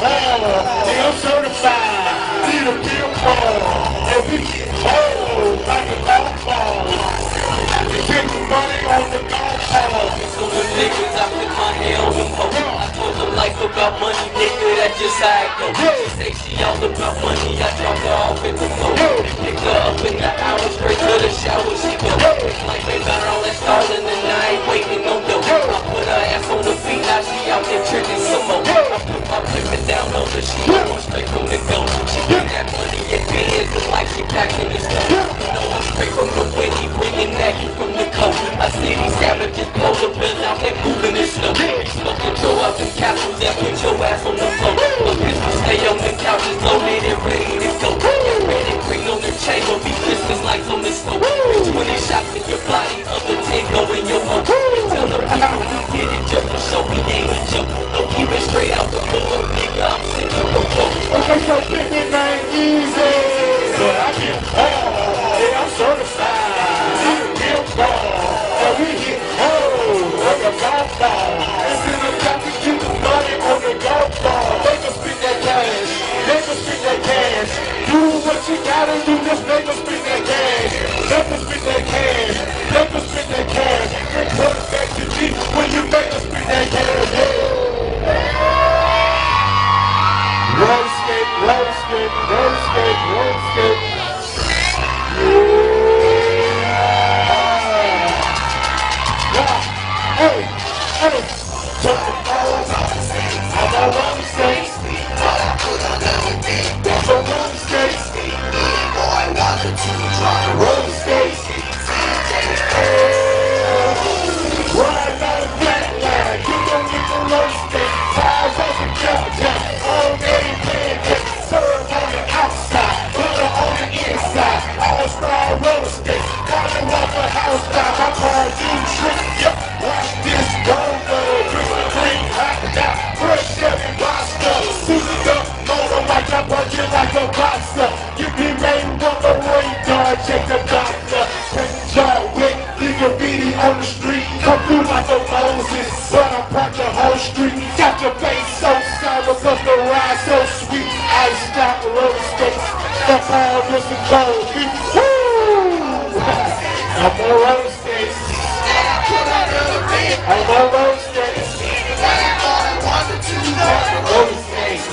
hard. Yeah, I'm certified. Need a bill call. And we get old like a golf ball. Get the money on the golf ball. So the niggas, I put my hand on them hoes. I told them life about money, nigga, that's just how it go. She say she all about money, I dropped her off at the floor. Picked her up in the hour, straight to the shower, she go. Like they got all that stalling and I ain't waiting no dough. I put her ass on the feet, now she out there tricking some more. I put my payment down on her, she going straight from the go. She get that money in bins, it's like she packing the stuff. You know I'm straight from the windy, bringing that heat from the coast. I see these savages blow the bills out there moving this stuff. Smoking throw up some capsules that put your ass on the floor. My pistol stay on the couches, loaded and ready to go. Red and green on the chamber, be Christmas lights on the smoke. 20 shots in your body, other 10 go in your home. Tell the people we did it just to show we ain't a joke. Don't keep it straight out the floor, nigga, I'm sick of the floor. Okay, so thinking ain't easy, but I get hard. Yeah, I'm certified. Need a bill call. And we get old like a golf ball. It's in the top to keep the money on the golf ball. They can spend that cash. They can spend that cash. Do what you gotta do, just make them spend that cash. Let them spend that cash. Let them spend that cash. And put it back to me when you make them spend that cash. Rollerskate, rollerskate, rollerskate, rollerskate. Hey, hey, check the balls. I'm on rollerskates. That's on rollerskates. Boy, Wonda to drop rollerskates. Ride down the black line. You gon' get the rollerskates. Tires off the jack. All day, man. Serve on the outside. Butter on the inside. All-star rollerskates. Wanna walk a house down. My car do trick. Yep. Watch this Wonda. Drink the green. Hot down. Fresh every roster. Suited up. Motor like I punch it like a boxer. You be made on the radar. Check the doctor. John Wick. Leave your beanie on the street. Come through like a Moses. But I'm packed the whole street. Got your face so sour. Cause the ride so sweet. Iced out rollerskates. The power was the cold. Woo! I'm on rollerskates. I'm on rollerskates. Rollerskates.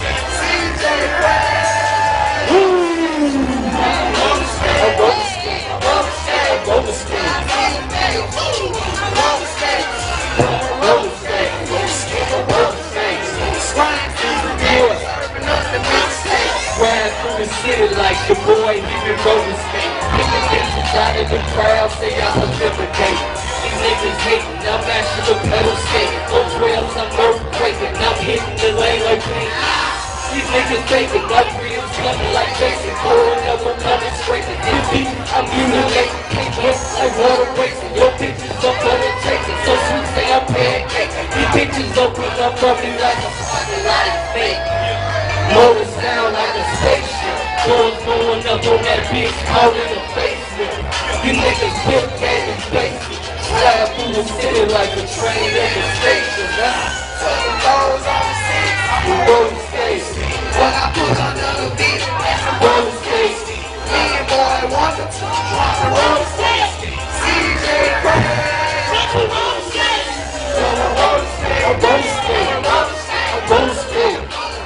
Like the boy, even rollerskate. Niggas out of the crowd, say I'm a liberate. These niggas hating, I'm mashing the pedal skate. On trails, I'm earthquaking, I'm hitting the lane like paint. These niggas faking, my reels coming like basic. Pouring up, I'm coming straight to the beat. I'm mutilating, can't wait like water wasting. Your pictures up on the taking, so sweet say I'm pancake. These pictures open up on me like a fucking lot of fake. Motor sound like a spaceship. Doors going up on that bitch out in the basement. You niggas built at the basement. Slab through the city like a train at the station. Turning those on the seat. Rollerskates. What I put under the beat. Rollerskates. Me and boy Wonda to drop the rollerskates. CJ Craig. Rollerskates. I'm rollerskating. I'm rollerskating.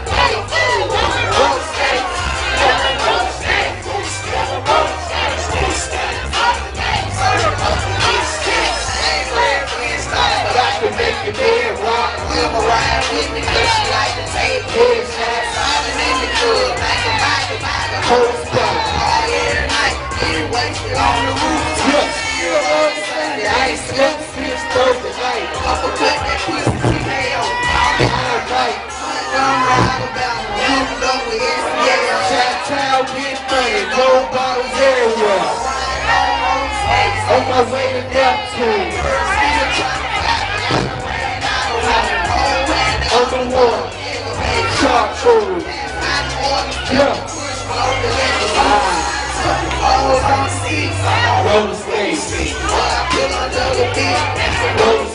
With me, cause she like to take headshots. I've in the club, like a whole spot. All every night, getting wasted on the roof. Still on the Sunday, I ain't slept since Thursday night. Uppercut that pussy, TKO, all night. Don't ride about, you know we SBL. Child get money, no bottles everywhere. On my way to Neptune. On the wall, charcoal, yeah. Rollerskate,